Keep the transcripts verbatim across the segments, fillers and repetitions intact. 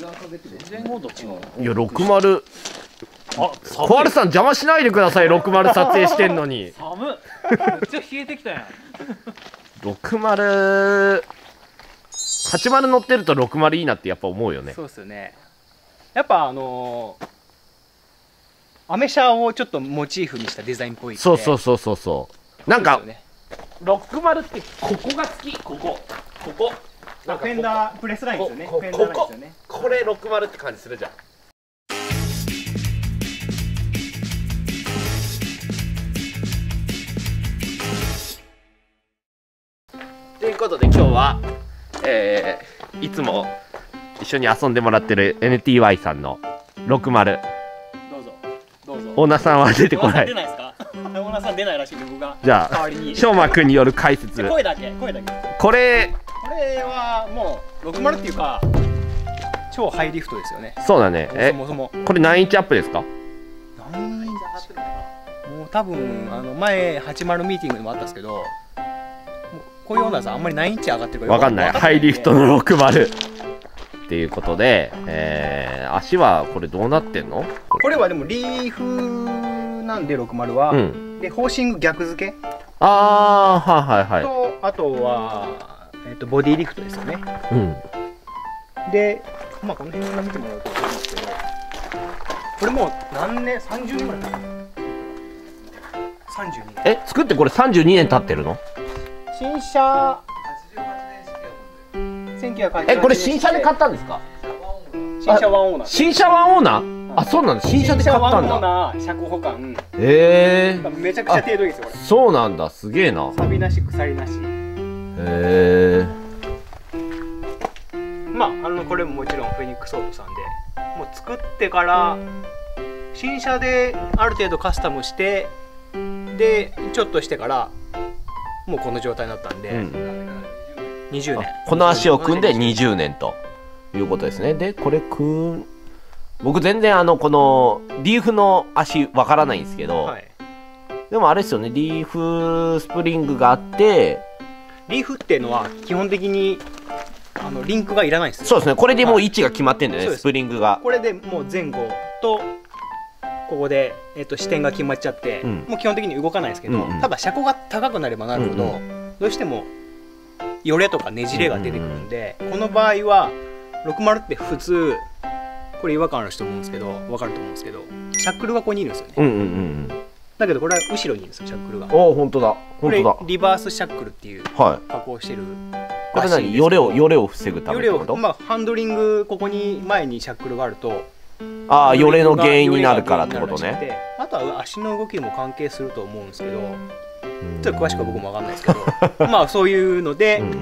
前後と違う。 いやろくまる、あ、小春さん邪魔しないでください。ろくまる撮影してんのに。 寒っ。めっちゃ冷えてきたやん。 ろくまる、はちまる乗ってるとろくまるいいなってやっぱ思うよね。 そうですよね。やっぱあのー、アメ車をちょっとモチーフにしたデザインっぽい。 そうそうそうそうそう。なんか、 ね、 ろくまるってここが好き。ここここなんかフェンダープレスラインですよね。フェンダーラインですよね。 これろくまるって感じするじゃん。ということで今日は、えー、いつも一緒に遊んでもらってる エヌティーワイ さんのろくまる。 どうぞどうぞ。 オーナーさんは出てこない。 出ないですか？オーナーさん出ないらしいんで僕がじゃあしょうまくんによる解説。 声だけ声だけ。 これこれはもうろくまるっていうか超ハイリフトですよね。 そうだね。え、そもそもこれ何インチアップですか？ 何インチもう多分あの前はちじゅうミーティングでもあったんですけど、こういうオーナーさんあんまり何インチ上がってるかわかんない。ハイリフトのろくまるっていうことで、えー、足はこれどうなってんの？ これはでもリーフなんでろくまるは、うん、でホーシング逆付け。 ああ、はいはいはい。 とあとは、えー、とボディリフトですよね。うん、で、まあこの辺から見てもらうと分かるんですけど、これもう何年、さんじゅうねんぐらい経ってる。さんじゅうにねん。 え、作ってこれさんじゅうにねん経ってるの？ 新車せんきゅうひゃくはちじゅうはちねん。 え、これ新車で買ったんですか？ 新車ワンオーナー。 新車ワンオーナー？あ、そうなんだ。新車で買ったんだ。 新車ワンオーナー、車庫保管。 ええ。 めちゃくちゃ程度いいですよこれ。 そうなんだ。すげえな。 錆なし鎖なし。へえ。 まああのこれももちろんフェニックスオートさんで、もう作ってから新車である程度カスタムして、でちょっとしてからもうこの状態になったんで、うん、にじゅうねん。 この足を組んでにじゅうねんということですね。でこれくん僕全然あのこのリーフの足わからないんですけど、はい、でもあれですよね、リーフスプリングがあって、 リーフっていうのは基本的にあのリンクがいらないんですよ。 そうですね、これでもう位置が決まってんだよね、はい、スプリングが。 これでもう前後とここで、えー、と視点が決まっちゃって、うん、もう基本的に動かないですけど、うんうん、ただ車高が高くなればなるほど、うんうん、どうしてもよれとかねじれが出てくるんで、うんうんうん、この場合はろくまるって普通これ違和感ある人思うんですけど分かると思うんですけど、シャックルがここにいるんですよね。うんうんうん、だけどこれは後ろにいるんですよ、シャックルが。 おお、本当だ本当だ。 これリバースシャックルっていう加工をしてる、はい、 これ何、よれをよれを防ぐためってこと？ まあハンドリング、ここに前にシャックルがあると、 ああ、よれの原因になるからってことね。 あとは足の動きも関係すると思うんですけど、ちょっと詳しくは僕も分かんないですけどまあそういうので、うんうん、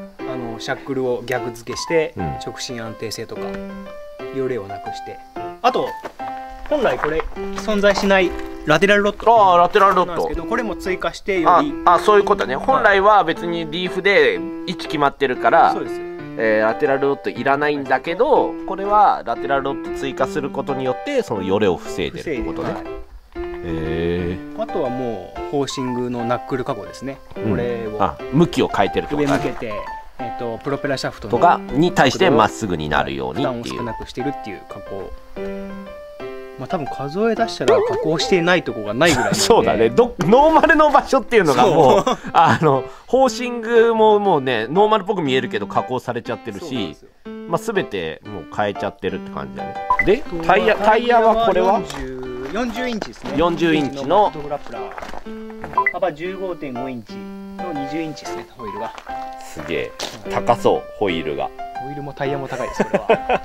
あのシャックルを逆付けして、うん、直進安定性とかよれをなくして、あと本来これ存在しないラテラルロット。 ああ、ラテラルロットなんですけど、これも追加してより、 ああ、そういうことね。本来は別にリーフで位置決まってるから、そうです、えー、ラテラルロットいらないんだけど、これはラテラルロット追加することによってそのよれを防いでるってことね。はい、へえ。あとはもうホーシングのナックル加工ですね。うん、これをあ向きを変えてるってことね。 上向けて、えー、とプロペラシャフトとかに対してまっすぐになるようにっていう、 負担を少なくしてるっていう加工。まあ多分数え出したら加工してないとこがないぐらいなんでそうだね、どノーマルの場所っていうのがもうあのホーシングももうねノーマルっぽく見えるけど加工されちゃってるし、まあ全てもう変えちゃってるって感じだね。でタイヤタイヤはこれはよんじゅうインチですね。 よんじゅうインチのフットグラップラー、幅 じゅうごてんごインチのにじゅうインチですね、ホイールが。 すげえ高そう、ホイールが。 ホイールもタイヤも高いです、これは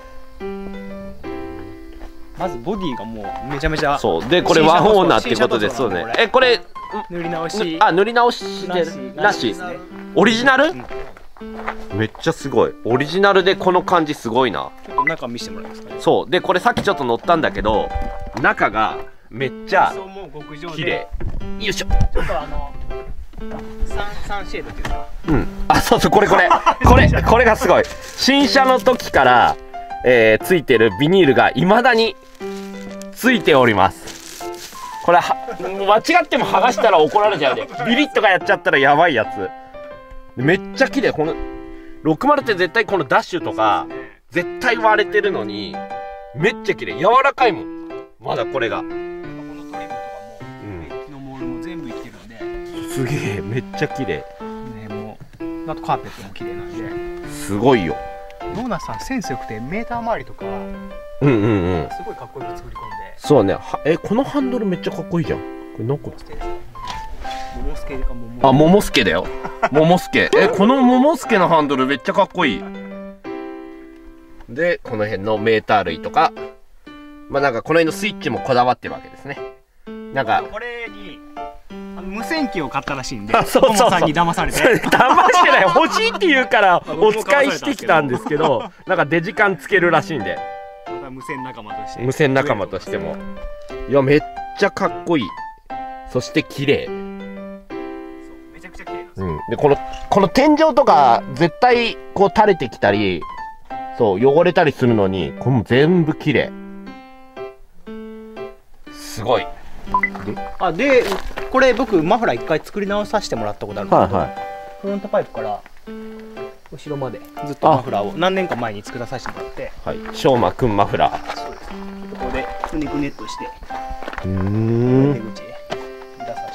まずボディがもうめちゃめちゃ、 そうでこれワンオーナーっていうことですよね。え、これ塗り直し、 あ塗り直しでなし、オリジナル、うん、めっちゃすごい。オリジナルでこの感じすごいな。 ちょっと中見せてもらえますかね。 そうでこれさっきちょっと乗ったんだけど、中がめっちゃ綺麗。よいしょ。 ちょっとあのサンサンシェードっていうか、 うん、あそうそう、これこれこれこれがすごい。新車の時からえー、ついてるビニールが未だについております。これは間違っても剥がしたら怒られちゃうで、ビリッとかやっちゃったらやばいやつ。めっちゃ綺麗。このろくまるって絶対このダッシュとか絶対割れてるのにめっちゃ綺麗、柔らかいもん。まだこれが、 このトリムとかもメッキのモールも全部生きてるんで、 すげえめっちゃ綺麗ね、もうあとカーペットも綺麗なんで、 すごいよ。 ドーナツさんセンスよくてメーター周りとかうんうんうん、 すごいかっこよく作り込んで。 そうね。はえこのハンドルめっちゃかっこいいじゃん。これなんかモモスケかももあ、モモスケだよ。モモスケ。え、このモモスケのハンドルめっちゃかっこいい。で、この辺のメーター類とか、まあなんかこの辺のスイッチもこだわってるわけですね。なんか、 これにあの無線機を買ったらしいんで、 あそうそうそうモモさんに騙されて。 騙してない。欲しいって言うからお使いしてきたんですけど、なんかデジカンつけるらしいんで、 また無線仲間として。 無線仲間としても。いや、めっちゃかっこいい。そして綺麗。 そうめちゃくちゃ綺麗なんですよ。 うん、でこのこの天井とか絶対こう垂れてきたり、そう汚れたりするのに、これも全部綺麗。すごい。 あでこれ僕マフラー一回作り直させてもらったことあるんですけど、 はいはい。 フロントパイプから後ろまでずっとマフラーを何年か前に作らさせてもらって、 はい。しょうまくんマフラー。 そうです。ちょっとここでくねくねっとしてうー手ん。 口で出さ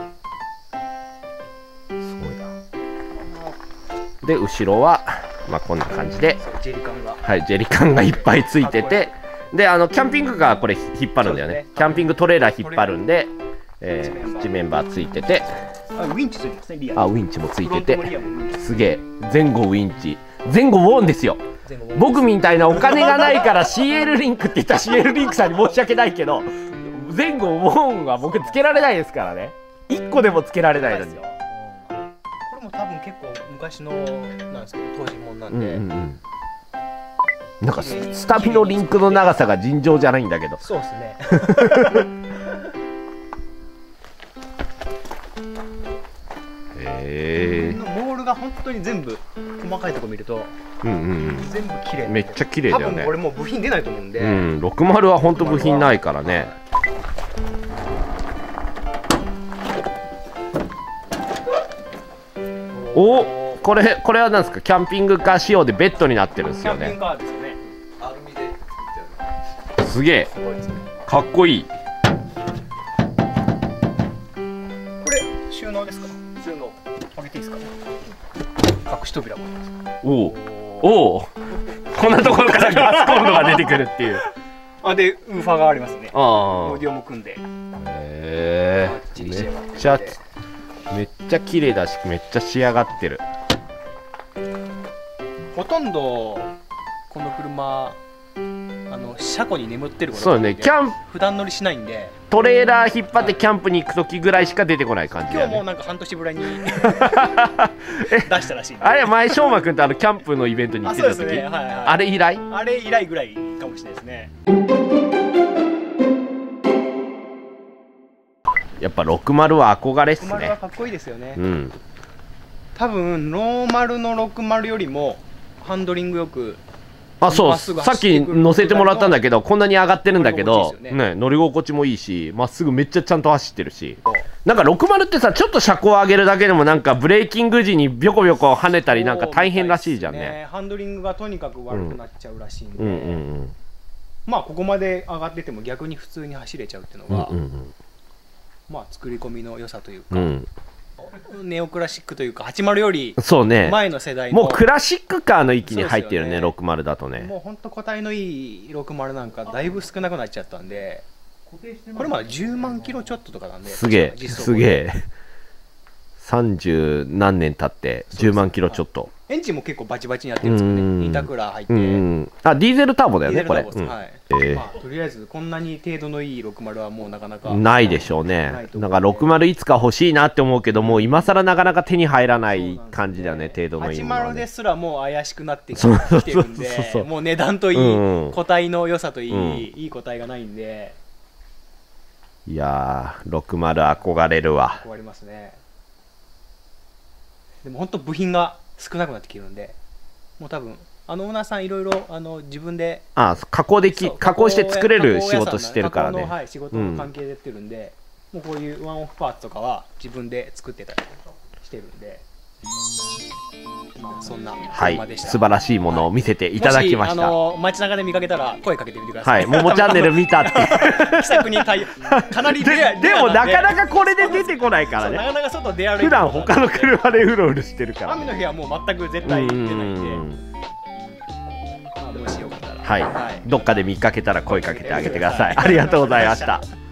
せて。 すごいな。で後ろはまあこんな感じで、 そうジェリカンがはいジェリカンがいっぱいついてて、であのキャンピングカーこれ引っ張るんだよね。 そうですねキャンピングトレーラー引っ張るんで、えー、地メンバーついてて、 あウィンチついてますねリアに。 あウィンチもついててフロントもリアもウィンチ。 すげえ。前後ウィンチ、前後ウォンですよ。 前後ウォン僕みたいなお金がないから シーエル リンクって言ったら シーエル リンクさんに申し訳ないけど、前後ウォンは僕つけられないですからね。いっこでもつけられないのに。 これも多分結構昔のなんですけど当時もんなんうんうで、 んうん。なんかススタビのリンクの長さが尋常じゃないんだけど。 そうですね。 へえ。 モールが本当に全部細かいとこ見るとうんうんうん。 全部綺麗。 めっちゃ綺麗だよね多分これ。もう部品出ないと思うんで、 うん、ろくじゅうは本当部品ないからね。お、これこれはなんですか。キャンピングカー仕様でベッドになってるんですよね。 キャンピングカーですよね。 アルミで作ってある。 すげえすごいですね。 かっこいい。 これ収納ですか？収納開けていいですか？隠し扉もあります。 おおおお、こんなところからガスコンロが出てくるっていう。 あでウーファーがありますね。 ああ、 オーディオも組んで。 へえ、めっちゃめっちゃ綺麗だし、めっちゃ仕上がってる。 ほとんどこの車あの車庫に眠ってることそうね、キャン普段乗りしないんで、 トレーラー引っ張ってキャンプに行く時ぐらいしか出てこない感じだよね。 今日もなんか半年ぶりに出したらしいんで。 あれ前しょうまくんとあのキャンプのイベントに行あってた時、 そうですね、はいはい、 あれ以来。 あれ以来ぐらいかもしれないですね。 やっぱろくじゅうは憧れっすろくじゅうはね。 かっこいいですよね。 うん。 多分ノーマルのろくじゅうよりもハンドリングよく、 あ、そう、 まっすぐさっき走ってくる乗せてもらったんだけど、こんなに上がってるんだけど乗り心地いいですよねね、乗り心地もいいし、まっすぐめっちゃちゃんと走ってるし、なんかろくじゅうってさ、ちょっと車高上げるだけでもなんかブレーキング時にビョコビョコ跳ねたりなんか大変らしいじゃんそうみたね。 ですハンドリングがとにかく悪くなっちゃうらしいんで、 うんうんまあここまで上がってても逆に普通に走れちゃうっていううん。 のが、 うんうんまあ作り込みの良さというか、 うん。 ネオクラシックというかはちじゅうよりそうね。 前の世代のもうクラシックカーの域に入ってるね、 そうですよねろくじゅうだとね。 もうほんと個体のいいろくじゅうなんかだいぶ少なくなっちゃったんで、これまだじゅうまんキロちょっととかなんで、 すげえ、 実走すげえ。さんじゅう何年経ってじゅうまんキロちょっと。 エンジンも結構バチバチにやってるんですよね。 うんインタークーラー入って、 うんうん。あ、ディーゼルターボだよね、これ。 ディーゼルターボですうんはいえーまあ、とりあえずこんなに程度のいいろくじゅうはもうなかなかないでしょうないね。 と思うなんかろくじゅういつか欲しいなって思うけど、もう今更なかなか手に入らない感じだよね、程度のいいものははちじゅうね。 ですらもう怪しくなってきそうそうてるんそうそうで、もう値段といい、 うんうん個体の良さといい、 うんいい個体がないんでいやー、ろくじゅう憧れるわ。 終わりますね。でも本当部品が少なくなってきてるんで、もう多分あのオーナーさんいろいろあの自分であ、加工でき、 そう加工して作れる仕加工屋さん事してるから加工の、 ね。 はい、仕事の関係でやってるんで、もうこういうワンオフパーツとかは自分で作ってたりしてるんで、 まあそんなはい車でした。 素晴らしいものを見せていただきましもしあた。 の街中で見かけたら声かけてみてくださ。 はいい、ももチャンネル見たって。 気さくに対応かなりででもなかなかかこれで出てこないからね。 なかなか外出歩いて普段他の車でうろうろしてるから。 雨の日はもう全く絶対出ないんで、 うんまあもしよかったらはい、 はいどっかで見かけたら声かけてあげてください。ありがとうございました。